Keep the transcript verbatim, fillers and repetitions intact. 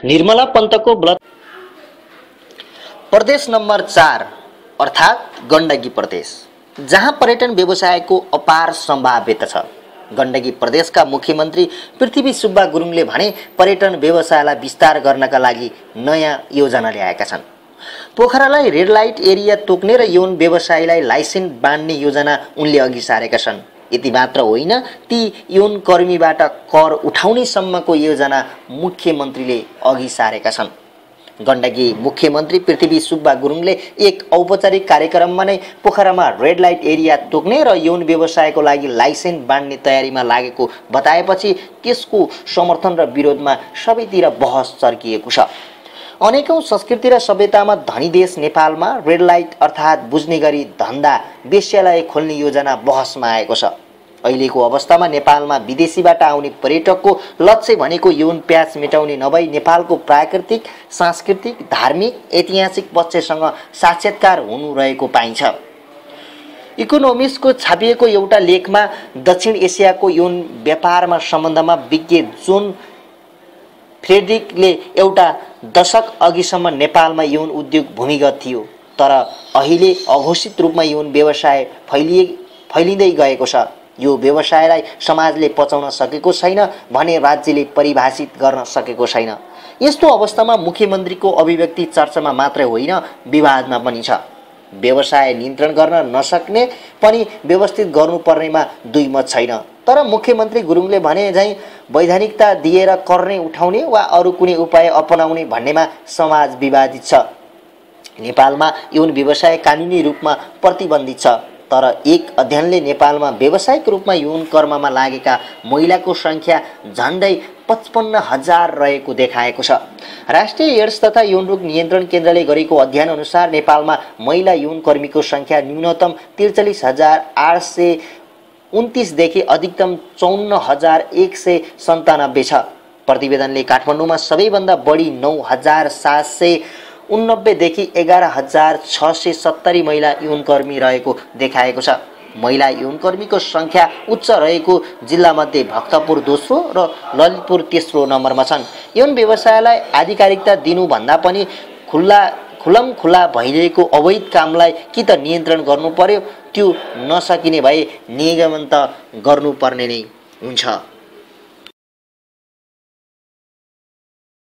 निर्मला पन्तको ब्लड प्रदेश नम्बर चार अर्थात् गण्डकी प्रदेश, जहाँ पर्यटन व्यवसायको अपार सम्भाव्यता छ। गण्डकी प्रदेशका मुख्यमन्त्री पृथ्वी सुब्बा गुरुङले भने पर्यटन व्यवसायलाई विस्तार गर्नका लागि नयाँ योजना ल्याएका छन्। पोखरालाई रेड लाइट एरिया तोक्ने र यौन व्यवसायलाई लाइसेन्स बाँड्ने योजना उनले अघि सारेका छन्। यति मात्र होइन, ती यौन कर्मीबाट कर उठाउने सम्मको योजना मुख्यमन्त्रीले अघि सारेका छन्। गण्डकी मुख्यमन्त्री पृथ्वी सुब्बा गुरुङले एक औपचारिक कार्यक्रममा नै पोखरामा रेड लाइट एरिया तोक्ने र यौन व्यवसायको लागि लाइसेन्स बाँड्ने तयारीमा लागेको बताएपछि त्यसको समर्थन र विरोधमा सबैतिर बहस चर्किएको छ। अनेकौं संस्कृति र सभ्यतामा धनी देश नेपालमा रेड लाइट अर्थात् बुझ्ने गरी धन्दा वेश्यालय खोल्ने योजना बहसमा आएको छ। अहिलेको अवस्थामा नेपालमा विदेशीबाट आउने पर्यटकको लक्ष्य भनेको यौन प्याच मेटाउने नभई नेपालको प्राकृतिक, सांस्कृतिक, धार्मिक, ऐतिहासिक पक्षसँग साक्षात्कार हुनु रहेको पाइन्छ। इकोनोमिक्सको छापिएको एउटा लेखमा दक्षिण एसियाको यौन व्यापारमा सम्बन्धमा विज्ञ जोन फ्रेडरिकले एउटा दशक अघिसम्म नेपालमा यौन उद्योग भूमिगत थियो, तर अहिले अघोषित रूपमा यौन व्यवसाय फैलिए फैलिँदै गएको छ। यो व्यवसायलाई समाजले पचाउन सकेको छैन भने राज्यले परिभाषित गर्न सकेको छैन। यस्तो अवस्थामा मुख्यमन्त्रीको अभिव्यक्ति चर्चामा मात्रै होइन, विवादमा पनि छ। व्यवसाय नियन्त्रण गर्न नसक्ने पनि व्यवस्थित गर्नुपर्नेमा दुई मत छैन। तर मुख्यमन्त्री गुरुङले भने झैं वैधानिकता दिएर कर नै उठाउने वा अरू कुनै उपाय अपनाउने भन्नेमा समाज विवादित छ। नेपालमा यौन व्यवसाय कानुनी रूपमा प्रतिबन्धित छ, तर एक अध्ययनले नेपालमा व्यावसायिक रूपमा यौन कर्ममा लागेका महिलाको संख्या झन्डै पचपन्न हजार रहेको देखाएको छ। राष्ट्रिय एड्स तथा यौन रोग नियन्त्रण केन्द्रले गरेको अध्ययन अनुसार नेपालमा महिला यौन कर्मीको संख्या न्यूनतम त्रिचालिस हजार आठ सय उन्तिसदेखि अधिकतम चौन्न हजार एक सय सन्तानब्बे छ। प्रतिवेदनले काठमाडौँमा सबैभन्दा बढी नौ हजार सात सय उन्नब्बेदेखि एघार हजार छ सय सत्तरी महिला यौनकर्मी रहेको देखाएको छ। महिला यौनकर्मीको संख्या उच्च रहेको जिल्लामध्ये भक्तपुर दोस्रो र ललितपुर तेस्रो नम्बरमा छन्। यौन व्यवसायलाई आधिकारिकता दिनुभन्दा पनि खुल्ला खुलम खुला भइरहेको अवैध कामलाई कि त नियन्त्रण गर्नु पर्यो, त्यो नसकिने भए नियमन त गर्नुपर्ने नै हुन्छ।